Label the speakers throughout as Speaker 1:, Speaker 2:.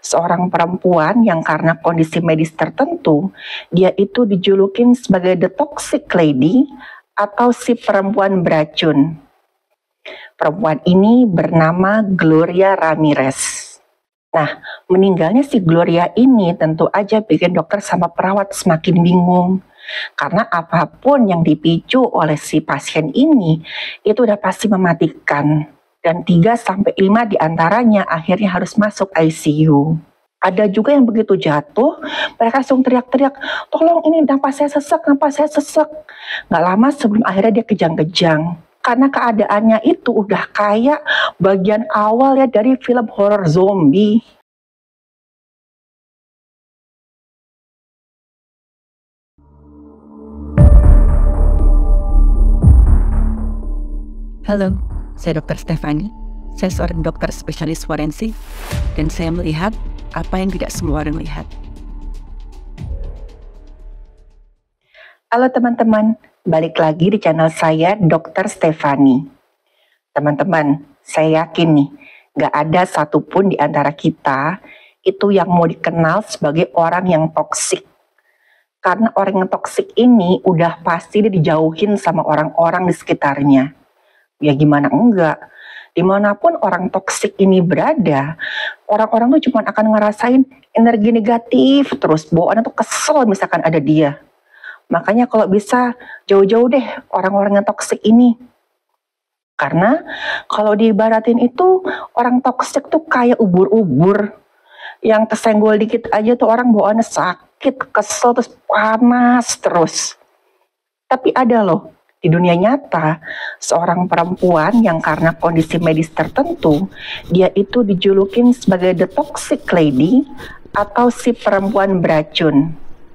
Speaker 1: seorang perempuan yang karena kondisi medis tertentu, dia itu dijulukin sebagai the toxic lady atau si perempuan beracun. Perempuan ini bernama Gloria Ramirez. Nah, meninggalnya si Gloria ini tentu aja bikin dokter sama perawat semakin bingung. Karena apapun yang dipicu oleh si pasien ini, itu udah pasti mematikan. Dan 3-5 diantaranya akhirnya harus masuk ICU. Ada juga yang begitu jatuh, mereka langsung teriak-teriak, tolong ini napas saya sesek. Nggak lama sebelum akhirnya dia kejang-kejang. Karena keadaannya itu udah kayak bagian awal ya dari film horor zombie.
Speaker 2: Halo, saya Dr. Stefani. Saya seorang dokter spesialis forensik dan saya melihat apa yang tidak semua orang lihat.
Speaker 1: Halo teman-teman, balik lagi di channel saya Dr. Stefani. Teman-teman, saya yakin nih, gak ada satupun di antara kita itu yang mau dikenal sebagai orang yang toksik. Karena orang yang toksik ini udah pasti dia dijauhin sama orang-orang di sekitarnya. Ya gimana enggak? Dimanapun orang toksik ini berada, orang-orang tuh cuma akan ngerasain energi negatif terus, bawaannya tuh kesel misalkan ada dia. Makanya kalau bisa jauh-jauh deh orang-orang yang toksik ini. Karena kalau diibaratin itu orang toksik tuh kayak ubur-ubur. Yang tersenggol dikit aja tuh orang bawaannya sakit, kesel, terus panas terus. Tapi ada loh, di dunia nyata, seorang perempuan yang karena kondisi medis tertentu, dia itu dijulukin sebagai the toxic lady atau si perempuan beracun.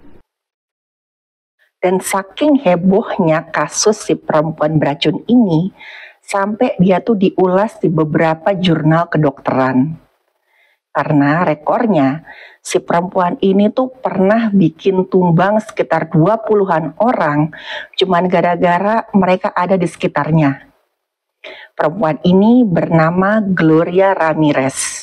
Speaker 1: Dan saking hebohnya kasus si perempuan beracun ini, sampai dia tuh diulas di beberapa jurnal kedokteran. Karena rekornya, si perempuan ini tuh pernah bikin tumbang sekitar 20-an orang cuman gara-gara mereka ada di sekitarnya. Perempuan ini bernama Gloria Ramirez.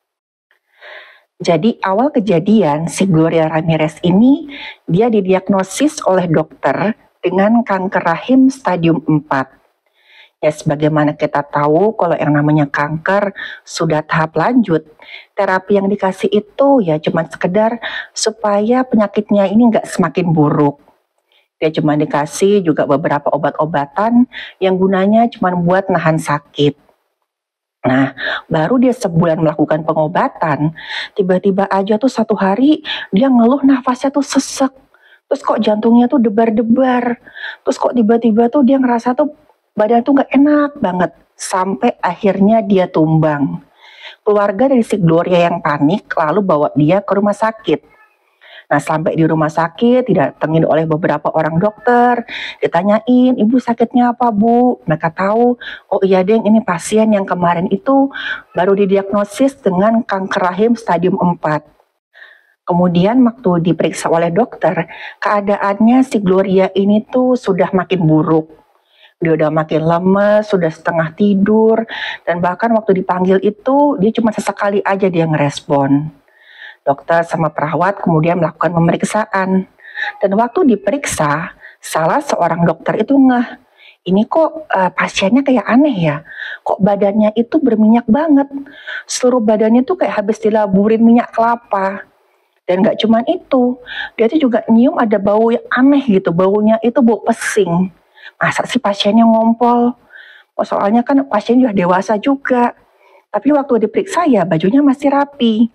Speaker 1: Jadi awal kejadian si Gloria Ramirez ini dia didiagnosis oleh dokter dengan kanker rahim stadium 4. Ya sebagaimana kita tahu kalau yang namanya kanker sudah tahap lanjut, terapi yang dikasih itu ya cuma sekedar supaya penyakitnya ini nggak semakin buruk. Dia cuma dikasih juga beberapa obat-obatan yang gunanya cuma buat nahan sakit. Nah, baru dia sebulan melakukan pengobatan, tiba-tiba aja tuh satu hari dia ngeluh nafasnya tuh sesek. Terus kok jantungnya tuh debar-debar. Terus kok tiba-tiba tuh dia ngerasa tuh badan tuh gak enak banget, sampai akhirnya dia tumbang. Keluarga dari si Gloria yang panik lalu bawa dia ke rumah sakit. Nah sampai di rumah sakit didatengin oleh beberapa orang dokter, ditanyain, ibu sakitnya apa bu? Mereka tahu, oh iya deng ini pasien yang kemarin itu baru didiagnosis dengan kanker rahim stadium 4. Kemudian waktu diperiksa oleh dokter, keadaannya si Gloria ini tuh sudah makin buruk. Dia udah makin lemes, sudah setengah tidur, dan bahkan waktu dipanggil itu dia cuma sesekali aja dia ngerespon. Dokter sama perawat kemudian melakukan pemeriksaan. Dan waktu diperiksa, salah seorang dokter itu ini kok pasiennya kayak aneh ya, kok badannya itu berminyak banget, seluruh badannya tuh kayak habis dilaburin minyak kelapa. Dan gak cuma itu, dia tuh juga nyium ada bau yang aneh gitu, baunya itu bau pesing. Masa sih pasiennya ngompol? Oh, soalnya kan pasien sudah dewasa juga. Tapi waktu diperiksa ya bajunya masih rapi.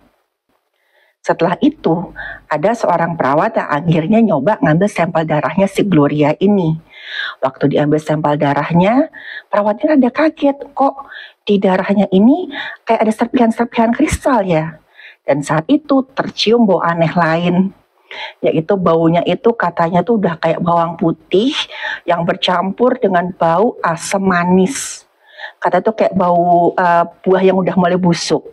Speaker 1: Setelah itu, ada seorang perawat yang akhirnya nyoba ngambil sampel darahnya si Gloria ini. Waktu diambil sampel darahnya, perawatnya rada kaget. Kok di darahnya ini kayak ada serpihan-serpihan kristal ya? Dan saat itu tercium bau aneh lain. Yaitu baunya itu katanya tuh udah kayak bawang putih yang bercampur dengan bau asam manis. Kata tuh kayak bau buah yang udah mulai busuk.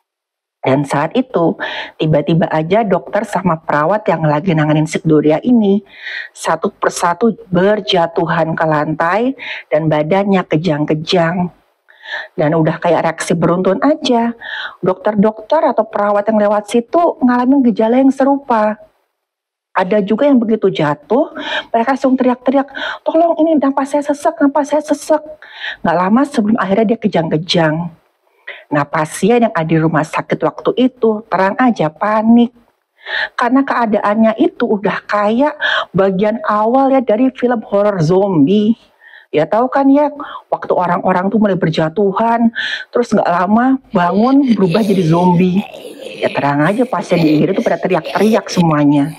Speaker 1: Dan saat itu tiba-tiba aja dokter sama perawat yang lagi nanganin si Gloria ini satu persatu berjatuhan ke lantai dan badannya kejang-kejang. Dan udah kayak reaksi beruntun aja. Dokter-dokter atau perawat yang lewat situ ngalamin gejala yang serupa. Ada juga yang begitu jatuh, mereka langsung teriak-teriak, tolong ini napas saya sesek, napas saya sesek. Nggak lama sebelum akhirnya dia kejang-kejang. Nah, pasien yang ada di rumah sakit waktu itu terang aja panik. Karena keadaannya itu udah kayak bagian awal ya dari film horor zombie. Ya tahu kan ya, waktu orang-orang tuh mulai berjatuhan, terus nggak lama bangun berubah jadi zombie. Ya terang aja pasien di IGD tuh pada teriak-teriak semuanya.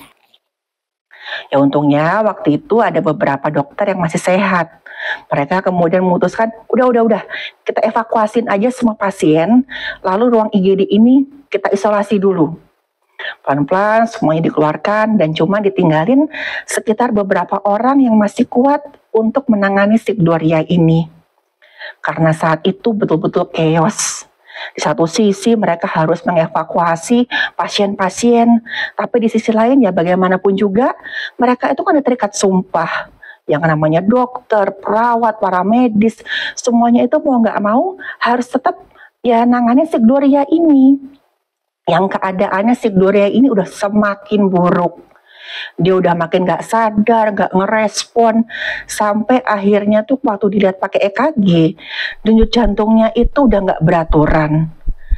Speaker 1: Ya untungnya waktu itu ada beberapa dokter yang masih sehat. Mereka kemudian memutuskan, udah, kita evakuasin aja semua pasien, lalu ruang IGD ini kita isolasi dulu. Pelan-pelan semuanya dikeluarkan dan cuma ditinggalin sekitar beberapa orang yang masih kuat untuk menangani si Gloria ini. Karena saat itu betul-betul chaos. Di satu sisi mereka harus mengevakuasi pasien-pasien, tapi di sisi lain ya bagaimanapun juga mereka itu kan terikat sumpah. Yang namanya dokter, perawat, para medis, semuanya itu mau nggak mau harus tetap ya nangani si Gloria ini. Yang keadaannya si Gloria ini udah semakin buruk. Dia udah makin gak sadar, gak ngerespon, sampai akhirnya tuh waktu dilihat pakai EKG, denyut jantungnya itu udah gak beraturan.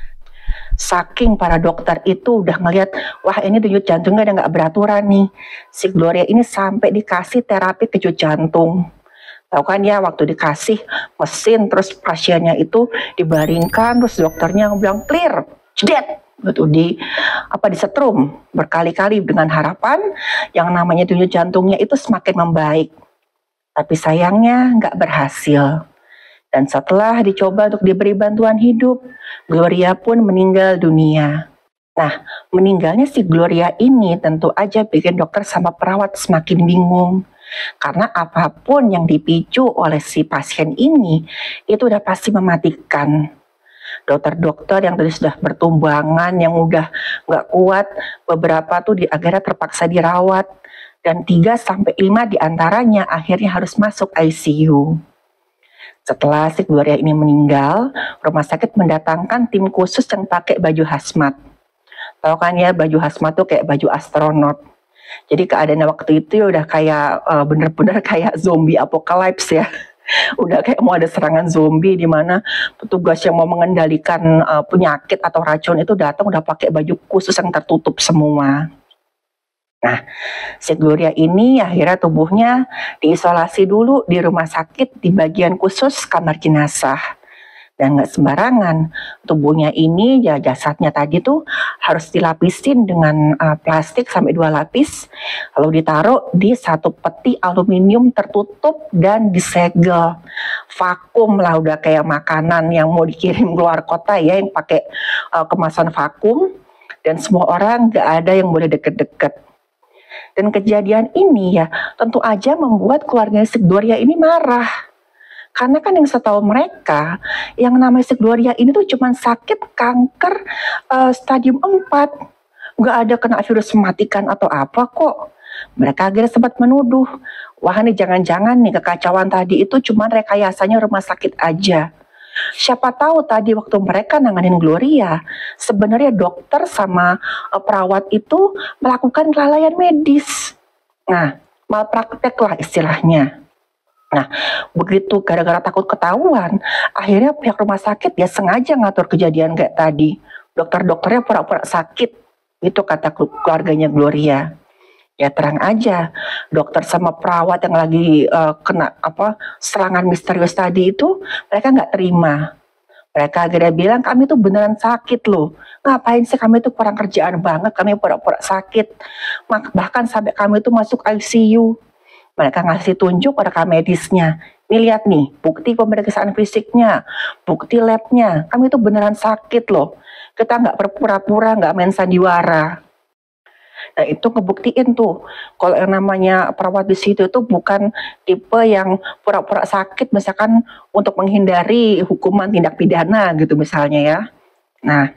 Speaker 1: Saking para dokter itu udah ngeliat, wah ini denyut jantungnya udah gak beraturan nih. Si Gloria ini sampai dikasih terapi kejut jantung. Tahu kan ya, waktu dikasih mesin, terus pasiennya itu dibaringkan, terus dokternya bilang clear, dead. Betul disetrum berkali-kali dengan harapan yang namanya denyut jantungnya itu semakin membaik. Tapi sayangnya nggak berhasil. Dan setelah dicoba untuk diberi bantuan hidup, Gloria pun meninggal dunia. Nah, meninggalnya si Gloria ini tentu aja bikin dokter sama perawat semakin bingung. Karena apapun yang dipicu oleh si pasien ini, itu udah pasti mematikan. Dokter-dokter yang tadi sudah bertumbangan, yang udah nggak kuat, beberapa tuh akhirnya terpaksa dirawat, dan 3-5 diantaranya akhirnya harus masuk ICU. Setelah si Gloria ini meninggal, rumah sakit mendatangkan tim khusus yang pakai baju hazmat. Tahu kan ya, baju hazmat tuh kayak baju astronot. Jadi keadaannya waktu itu ya udah kayak bener-bener kayak zombie apocalypse ya. Udah kayak mau ada serangan zombie di mana petugas yang mau mengendalikan penyakit atau racun itu datang udah pakai baju khusus yang tertutup semua. Nah, si Gloria ini akhirnya tubuhnya diisolasi dulu di rumah sakit di bagian khusus kamar jenazah. Dan nggak sembarangan, tubuhnya ini ya jasadnya tadi tuh harus dilapisin dengan plastik sampai 2 lapis, lalu ditaruh di satu peti aluminium tertutup dan disegel. Vakum lah, udah kayak makanan yang mau dikirim keluar kota ya, yang pakai kemasan vakum, dan semua orang nggak ada yang boleh deket-deket. Dan kejadian ini ya tentu aja membuat keluarga si Gloria ini marah. Karena kan yang setahu mereka, yang namanya si Gloria ini tuh cuma sakit kanker stadium 4. Nggak ada kena virus mematikan atau apa kok. Mereka akhirnya sempat menuduh, wah ini jangan-jangan nih kekacauan tadi itu cuma rekayasanya rumah sakit aja. Siapa tahu tadi waktu mereka nanganin Gloria, sebenarnya dokter sama perawat itu melakukan kelalaian medis. Nah, malpraktek lah istilahnya. Nah, begitu gara-gara takut ketahuan, akhirnya pihak rumah sakit ya sengaja ngatur kejadian kayak tadi. Dokter-dokternya pura-pura sakit, itu kata keluarganya Gloria. Ya terang aja, dokter sama perawat yang lagi kena serangan misterius tadi itu, mereka nggak terima. Mereka akhirnya bilang, kami tuh beneran sakit loh. Ngapain sih kami tuh kurang kerjaan banget, kami pura-pura sakit. Bahkan sampai kami tuh masuk ICU. Mereka ngasih tunjuk rekam medisnya. Ini lihat nih, bukti pemeriksaan fisiknya, bukti labnya. Kami tuh beneran sakit loh. Kita nggak berpura-pura, nggak main sandiwara. Nah itu ngebuktiin tuh, kalau yang namanya perawat di situ itu bukan tipe yang pura-pura sakit, misalkan untuk menghindari hukuman tindak pidana gitu misalnya ya. Nah,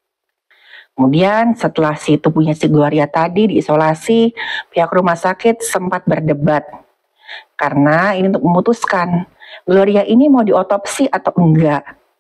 Speaker 1: kemudian setelah si tubuhnya si Gloria tadi diisolasi, pihak rumah sakit sempat berdebat. Karena ini untuk memutuskan, Gloria ini mau diotopsi atau enggak.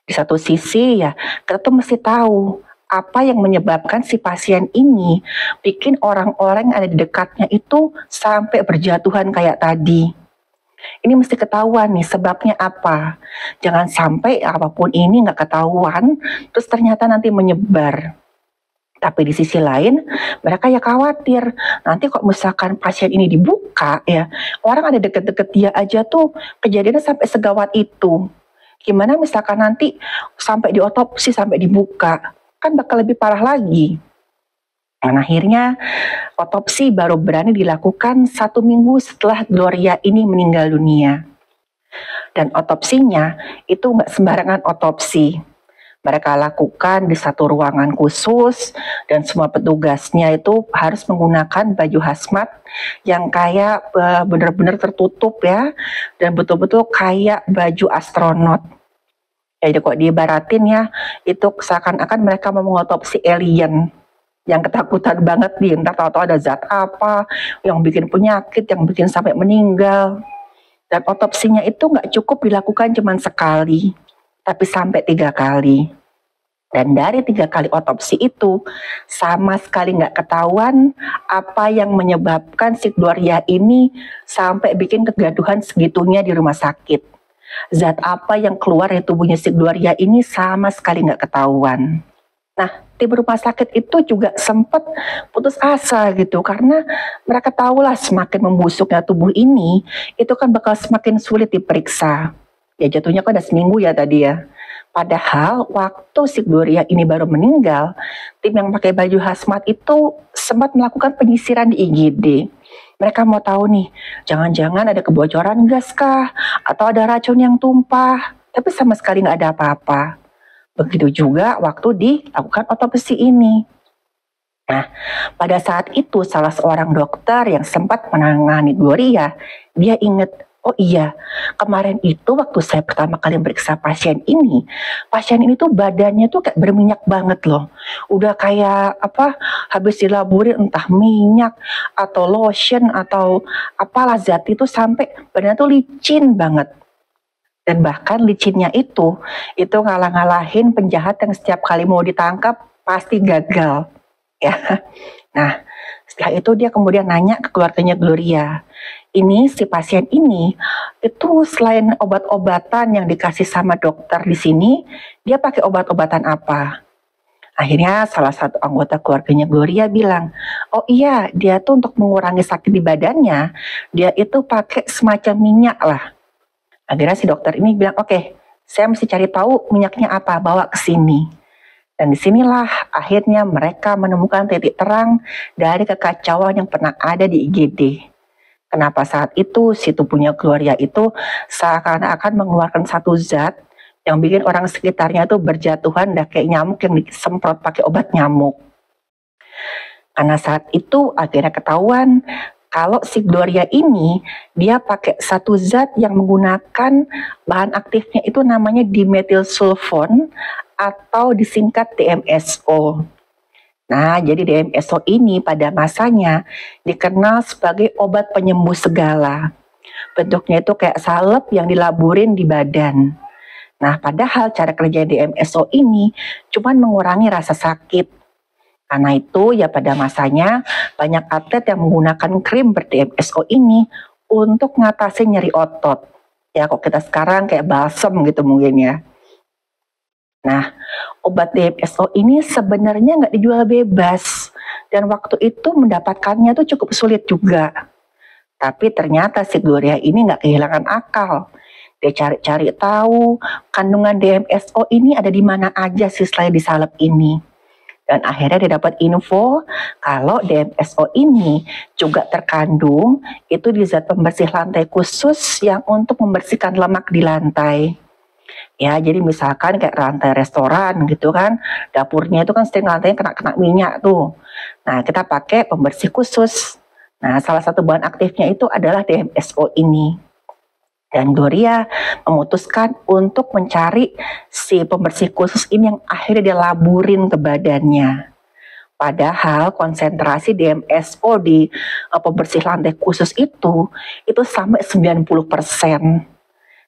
Speaker 1: Di satu sisi ya, kita tuh mesti tahu apa yang menyebabkan si pasien ini bikin orang-orang yang ada di dekatnya itu sampai berjatuhan kayak tadi. Ini mesti ketahuan nih sebabnya apa. Jangan sampai apapun ini nggak ketahuan, terus ternyata nanti menyebar. Tapi di sisi lain, mereka ya khawatir, nanti kok misalkan pasien ini dibuka ya, orang ada deket-deket dia aja tuh kejadiannya sampai segawat itu. Gimana misalkan nanti sampai diotopsi, sampai dibuka, kan bakal lebih parah lagi. Dan akhirnya otopsi baru berani dilakukan 1 minggu setelah Gloria ini meninggal dunia. Dan otopsinya itu nggak sembarangan otopsi. Mereka lakukan di satu ruangan khusus dan semua petugasnya itu harus menggunakan baju hazmat yang kayak benar-benar tertutup ya, dan betul-betul kayak baju astronot. Jadi kok diibaratin ya, itu seakan-akan mereka mau mengotopsi alien yang ketakutan banget nih, ntar tahu-tahu ada zat apa yang bikin penyakit, yang bikin sampai meninggal. Dan otopsinya itu nggak cukup dilakukan cuma sekali, tapi sampai 3 kali. Dan dari 3 kali otopsi itu sama sekali nggak ketahuan apa yang menyebabkan si Gloria ini sampai bikin kegaduhan segitunya di rumah sakit. Zat apa yang keluar dari tubuhnya si Gloria ini sama sekali nggak ketahuan. Nah, tim rumah sakit itu juga sempat putus asa gitu, karena mereka tahulah semakin membusuknya tubuh ini, itu kan bakal semakin sulit diperiksa. Ya jatuhnya kan udah seminggu ya tadi ya. Padahal waktu si Gloria ini baru meninggal, tim yang pakai baju hazmat itu sempat melakukan penyisiran di IGD. Mereka mau tahu nih, jangan-jangan ada kebocoran gas kah? Atau ada racun yang tumpah? Tapi sama sekali nggak ada apa-apa. Begitu juga waktu dilakukan otopsi ini. Nah, pada saat itu salah seorang dokter yang sempat menangani Gloria, dia ingat, oh iya, kemarin itu waktu saya pertama kali meriksa pasien ini tuh badannya tuh kayak berminyak banget loh. Udah kayak habis dilaburin entah minyak atau lotion atau apalah zat itu sampai badannya tuh licin banget. Dan bahkan licinnya itu ngalah-ngalahin penjahat yang setiap kali mau ditangkap pasti gagal. Ya. Nah, setelah itu dia kemudian nanya ke keluarganya Gloria. Ini si pasien ini itu selain obat-obatan yang dikasih sama dokter di sini, dia pakai obat-obatan apa? Akhirnya salah satu anggota keluarganya Gloria bilang, oh iya, dia tuh untuk mengurangi sakit di badannya, dia itu pakai semacam minyak lah. Akhirnya si dokter ini bilang, oke, saya mesti cari tahu minyaknya apa, bawa ke sini. Dan disinilah akhirnya mereka menemukan titik terang dari kekacauan yang pernah ada di IGD. Kenapa saat itu si tubuhnya Gloria itu seakan-akan mengeluarkan satu zat yang bikin orang sekitarnya itu berjatuhan dan kayak nyamuk yang disemprot pakai obat nyamuk. Karena saat itu akhirnya ketahuan kalau si Gloria ini dia pakai satu zat yang menggunakan bahan aktifnya itu namanya dimethylsulfone atau disingkat DMSO. Nah, jadi DMSO ini pada masanya dikenal sebagai obat penyembuh segala. Bentuknya itu kayak salep yang dilaburin di badan. Nah, padahal cara kerja DMSO ini cuma mengurangi rasa sakit. Karena itu ya pada masanya banyak atlet yang menggunakan krim ber-DMSO ini untuk ngatasin nyeri otot. Ya kok kita sekarang kayak balsem gitu mungkin ya. Nah, obat DMSO ini sebenarnya nggak dijual bebas. Dan waktu itu mendapatkannya tuh cukup sulit juga. Tapi ternyata si Gloria ini nggak kehilangan akal. Dia cari-cari tahu kandungan DMSO ini ada di mana aja sih selain di salep ini. Dan akhirnya dia dapat info kalau DMSO ini juga terkandung itu di zat pembersih lantai khusus yang untuk membersihkan lemak di lantai. Ya, jadi misalkan kayak lantai restoran gitu kan, dapurnya itu kan sering lantainya kena minyak tuh. Nah, kita pakai pembersih khusus. Nah, salah satu bahan aktifnya itu adalah DMSO ini. Dan Gloria memutuskan untuk mencari si pembersih khusus ini yang akhirnya dia laburin ke badannya. Padahal konsentrasi DMSO di pembersih lantai khusus itu sampai 90%.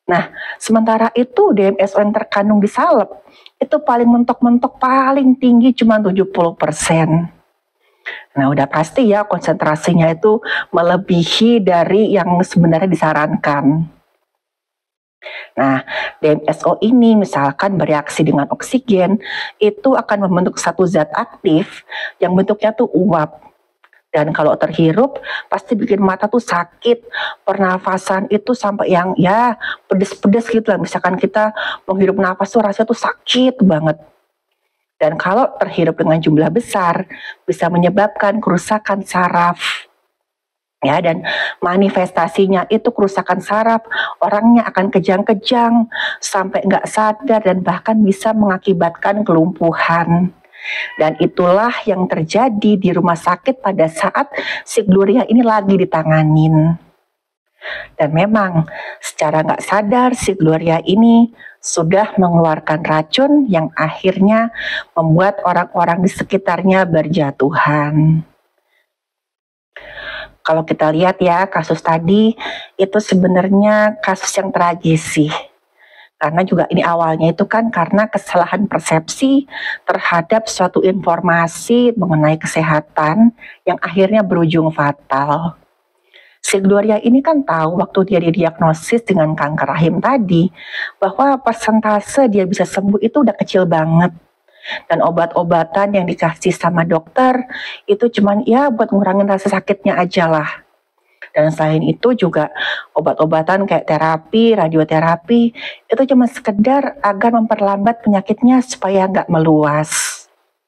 Speaker 1: Nah, sementara itu DMSO yang terkandung di salep itu paling mentok-mentok paling tinggi cuma 70%. Nah, udah pasti ya konsentrasinya itu melebihi dari yang sebenarnya disarankan. Nah, DMSO ini misalkan bereaksi dengan oksigen, itu akan membentuk satu zat aktif yang bentuknya tuh uap. Dan kalau terhirup, pasti bikin mata tuh sakit, pernafasan itu sampai yang ya pedes-pedes gitu lah. Misalkan kita menghirup nafas tuh rasanya tuh sakit banget. Dan kalau terhirup dengan jumlah besar, bisa menyebabkan kerusakan saraf. Ya, dan manifestasinya itu kerusakan saraf, orangnya akan kejang-kejang sampai nggak sadar dan bahkan bisa mengakibatkan kelumpuhan. Dan itulah yang terjadi di rumah sakit pada saat si Gloria ini lagi ditanganin. Dan memang secara nggak sadar si Gloria ini sudah mengeluarkan racun yang akhirnya membuat orang-orang di sekitarnya berjatuhan. Kalau kita lihat ya kasus tadi itu sebenarnya kasus yang tragis sih. Karena juga ini awalnya itu kan karena kesalahan persepsi terhadap suatu informasi mengenai kesehatan yang akhirnya berujung fatal. Si Gloria ini kan tahu waktu dia didiagnosis dengan kanker rahim tadi bahwa persentase dia bisa sembuh itu udah kecil banget. Dan obat-obatan yang dikasih sama dokter itu cuman ya buat ngurangin rasa sakitnya aja lah. Dan selain itu juga obat-obatan kayak terapi, radioterapi itu cuma sekedar agar memperlambat penyakitnya supaya nggak meluas.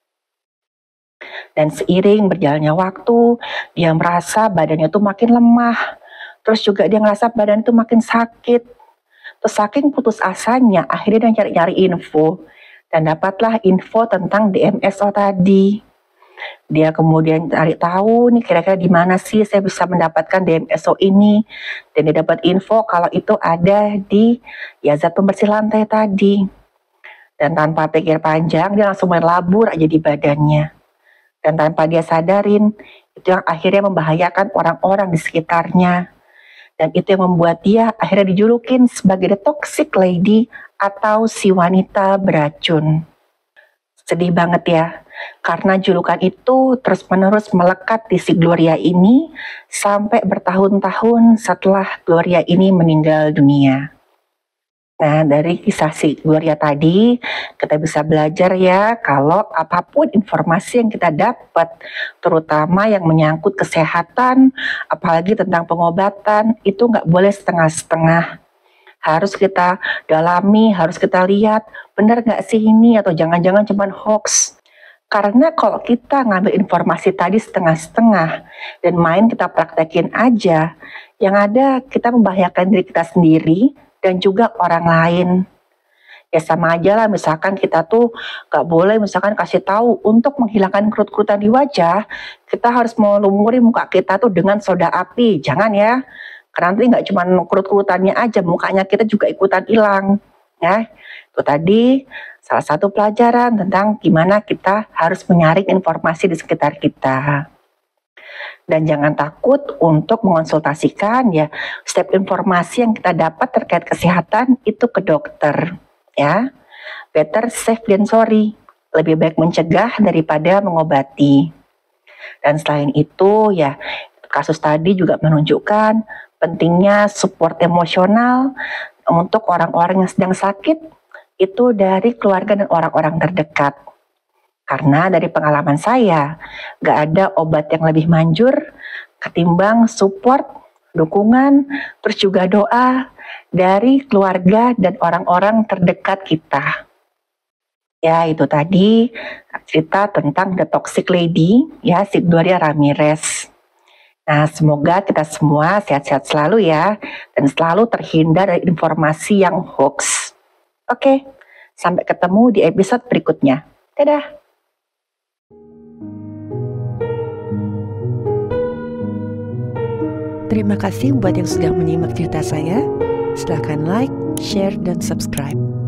Speaker 1: Dan seiring berjalannya waktu, dia merasa badannya tuh makin lemah. Terus juga dia ngerasa badan itu makin sakit. Terus saking putus asanya, akhirnya dia cari-cari info. Dan dapatlah info tentang DMSO tadi. Dia kemudian cari tahu nih kira-kira di mana sih saya bisa mendapatkan DMSO ini. Dan dia dapat info kalau itu ada di ya zat pembersih lantai tadi. Dan tanpa pikir panjang, dia langsung main labur aja di badannya. Dan tanpa dia sadarin, itu yang akhirnya membahayakan orang-orang di sekitarnya. Dan itu yang membuat dia akhirnya dijulukin sebagai the toxic lady atau si wanita beracun. Sedih banget ya, karena julukan itu terus-menerus melekat di si Gloria ini sampai bertahun-tahun setelah Gloria ini meninggal dunia. Nah, dari kisah si Gloria tadi, kita bisa belajar ya kalau apapun informasi yang kita dapat, terutama yang menyangkut kesehatan, apalagi tentang pengobatan, itu nggak boleh setengah-setengah. Harus kita dalami, harus kita lihat, benar nggak sih ini atau jangan-jangan cuma hoax. Karena kalau kita ngambil informasi tadi setengah-setengah dan main kita praktekin aja, yang ada kita membahayakan diri kita sendiri dan juga orang lain. Ya sama aja lah, misalkan kita tuh gak boleh misalkan kasih tahu untuk menghilangkan kerut-kerutan di wajah, kita harus melumuri muka kita tuh dengan soda api. Jangan ya, karena nanti gak cuma kerut-kerutannya aja, mukanya kita juga ikutan hilang. Ya, itu tadi salah satu pelajaran tentang gimana kita harus menyaring informasi di sekitar kita. Dan jangan takut untuk mengonsultasikan ya setiap informasi yang kita dapat terkait kesehatan itu ke dokter ya. Better safe than sorry. Lebih baik mencegah daripada mengobati. Dan selain itu ya kasus tadi juga menunjukkan pentingnya support emosional untuk orang-orang yang sedang sakit itu dari keluarga dan orang-orang terdekat. Karena dari pengalaman saya, gak ada obat yang lebih manjur ketimbang support, dukungan, terus juga doa dari keluarga dan orang-orang terdekat kita. Ya itu tadi cerita tentang The Toxic Lady, ya si Gloria Ramirez. Nah semoga kita semua sehat-sehat selalu ya, dan selalu terhindar dari informasi yang hoax. Oke, sampai ketemu di episode berikutnya. Dadah!
Speaker 2: Terima kasih buat yang sudah menyimak cerita saya. Silahkan like, share, dan subscribe.